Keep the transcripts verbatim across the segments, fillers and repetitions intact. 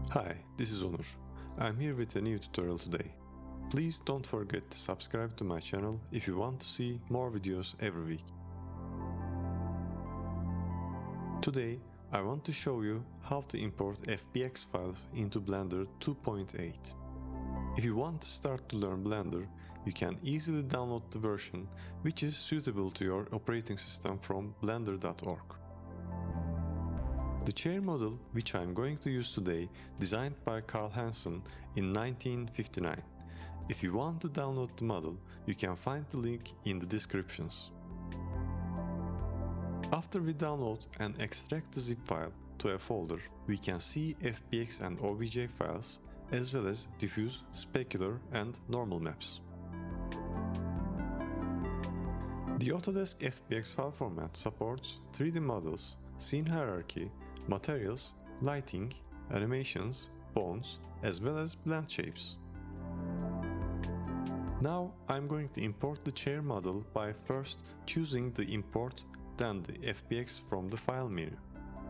Hi, this is Onur. I'm here with a new tutorial today. Please don't forget to subscribe to my channel if you want to see more videos every week. Today, I want to show you how to import F B X files into Blender two point eight. If you want to start to learn Blender, you can easily download the version which is suitable to your operating system from blender dot org. The chair model which I am going to use today, designed by Carl Hansen in nineteen fifty-nine. If you want to download the model, you can find the link in the descriptions. After we download and extract the zip file to a folder, we can see F B X and O B J files, as well as diffuse, specular and normal maps. The Autodesk F B X file format supports three D models, scene hierarchy, materials, lighting, animations, bones, as well as blend shapes. Now I'm going to import the chair model by first choosing the import, then the F B X from the file menu.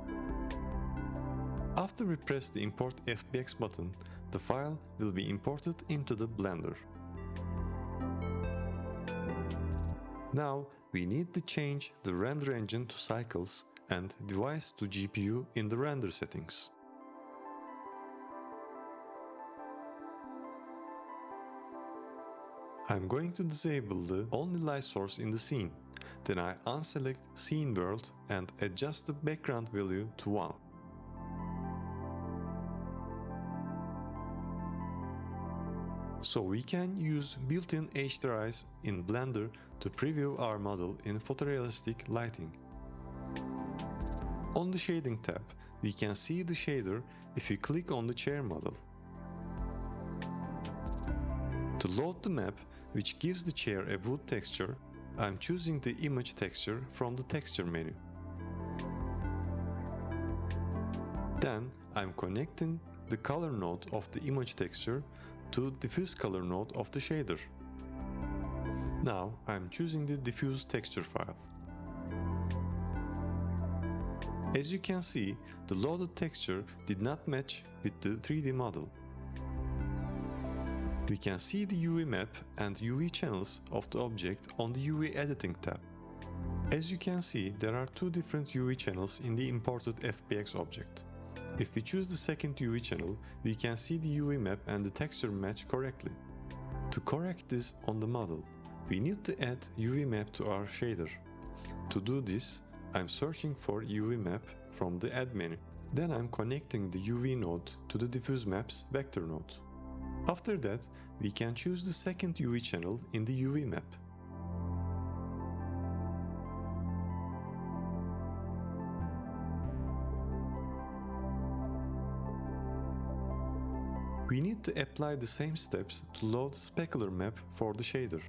After we press the import F B X button, the file will be imported into the Blender. Now we need to change the render engine to cycles and device to G P U in the render settings. I'm going to disable the only light source in the scene. Then I unselect Scene World and adjust the background value to one. So we can use built-in H D R Is in Blender to preview our model in photorealistic lighting. On the Shading tab, we can see the shader if you click on the chair model. To load the map, which gives the chair a wood texture, I'm choosing the image texture from the texture menu. Then I'm connecting the color node of the image texture to diffuse color node of the shader. Now I'm choosing the diffuse texture file. As you can see, the loaded texture did not match with the three D model. We can see the U V map and U V channels of the object on the U V editing tab. As you can see, there are two different U V channels in the imported F B X object. If we choose the second U V channel, we can see the U V map and the texture match correctly. To correct this on the model, we need to add U V map to our shader. To do this, I'm searching for U V map from the Add menu. Then I'm connecting the U V node to the Diffuse Maps vector node. After that, we can choose the second U V channel in the U V map. We need to apply the same steps to load specular map for the shader.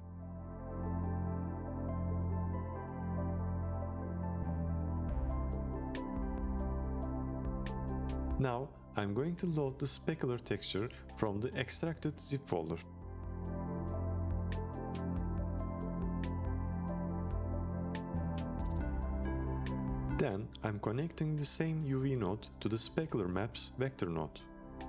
Now I'm going to load the specular texture from the extracted zip folder. Then I'm connecting the same U V node to the specular maps vector node.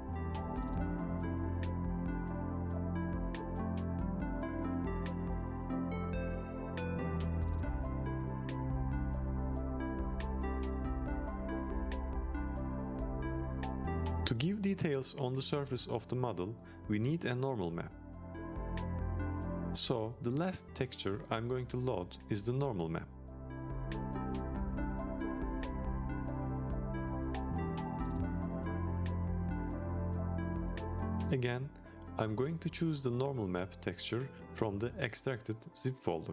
To give details on the surface of the model, we need a normal map. So the last texture I'm going to load is the normal map. Again, I'm going to choose the normal map texture from the extracted zip folder.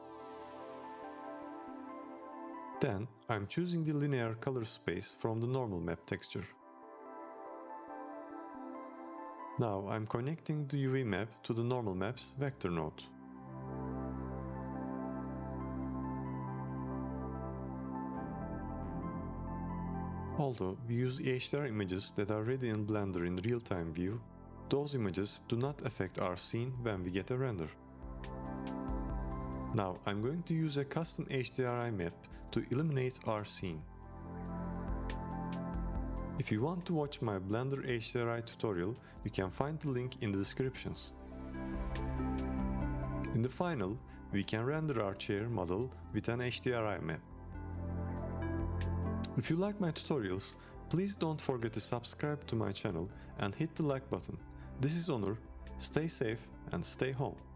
Then I'm choosing the linear color space from the normal map texture. Now I'm connecting the U V map to the normal maps vector node. Although we use H D R I images that are ready in Blender in real-time view, those images do not affect our scene when we get a render. Now I'm going to use a custom H D R I map to illuminate our scene. If you want to watch my Blender H D R I tutorial, you can find the link in the descriptions. In the final, we can render our chair model with an H D R I map. If you like my tutorials, please don't forget to subscribe to my channel and hit the like button. This is Onur. Stay safe and stay home.